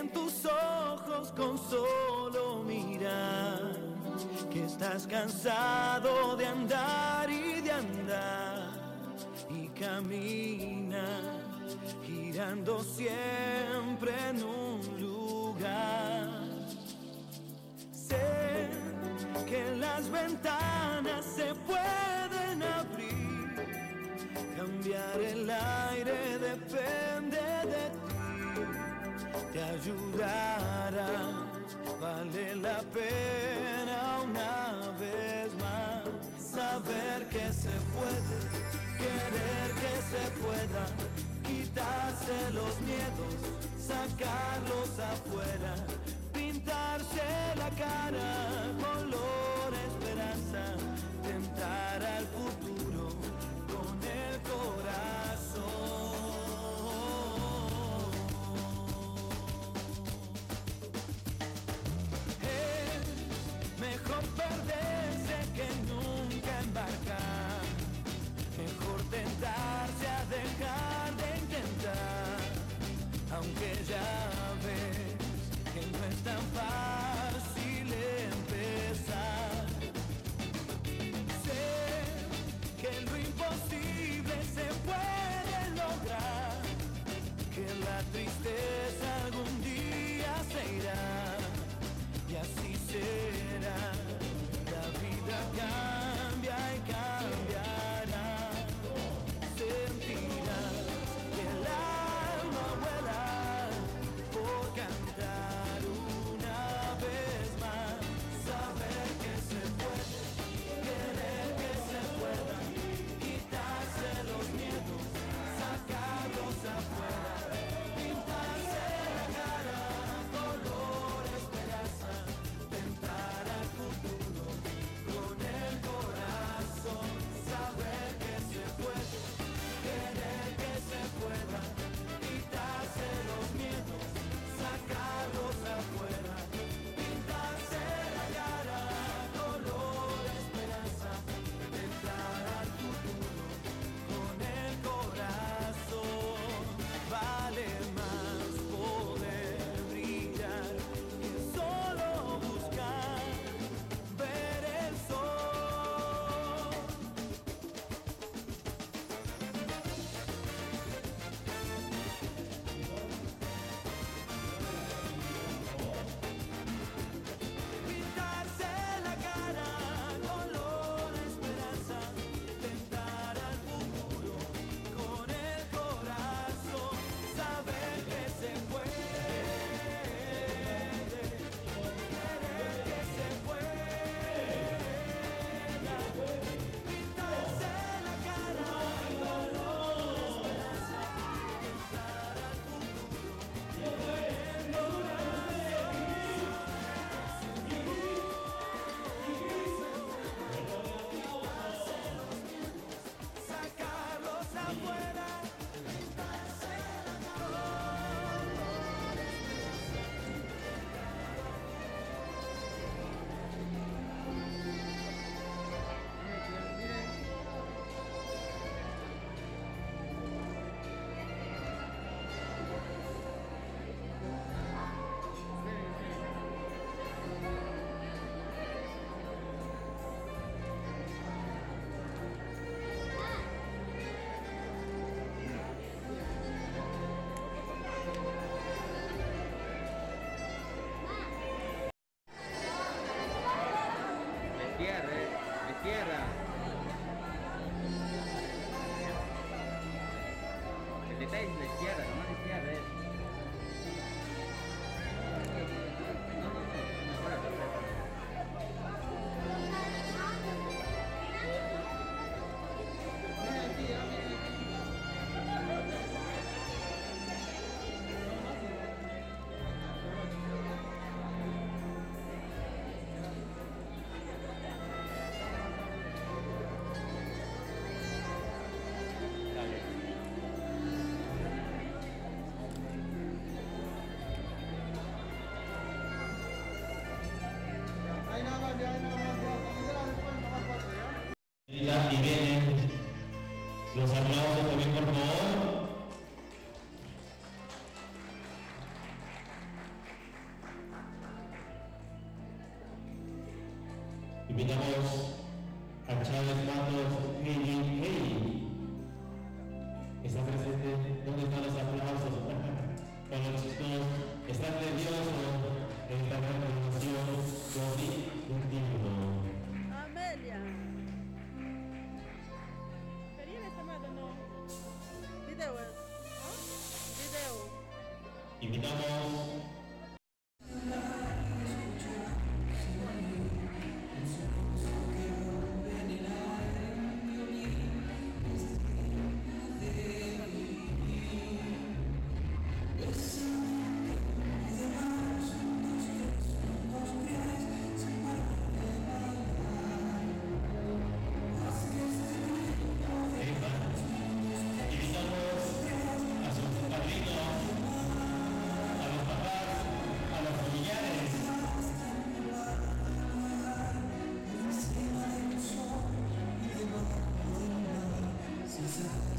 en tus ojos con solo mirar, que estás cansado de andar y de andar, y camina girando siempre en un lugar. Sé que las ventanas se pueden abrir, cambiar el aire depende de ti, te ayudará, vale la pena una vez más saber que se puede, querer que se pueda, quitarse los miedos, sacarlos afuera, pintarse la cara, color esperanza, tentar al futuro con el corazón. Es mejor perderse que nunca embarcar, mejor tentarse a dejar de intentar, aunque ya ves que no es tan fácil empezar. Sé que lo imposible se puede lograr, que la tristeza algún día se irá, y así será. La vida cambia y cambiará, sentirás que el alma vuela por cantar una vez más, saber que se puede, querer que se pueda, quitarse los miedos, sacarlos afuera, pintarse la cara, color esperanza, tentar al futuro con el corazón, saber que se puede, querer que se pueda, quitarse los miedos, sacarlos afuera, pintarse la cara, color esperanza, tentar al futuro con el corazón. Vale más poder brillar que solo buscar ver el sol. Pintarse la cara, color esperanza, tentar al futuro con el corazón, saber que se puede, querer que se pueda, pintarse la cara, color esperanza, tentar al futuro con el sacarlos afuera, pintarse la izquierda. El detalle es la izquierda, nomás la izquierda es. Ahora perfecto. Y vienen los aplausos también, por favor. invitamos. Since I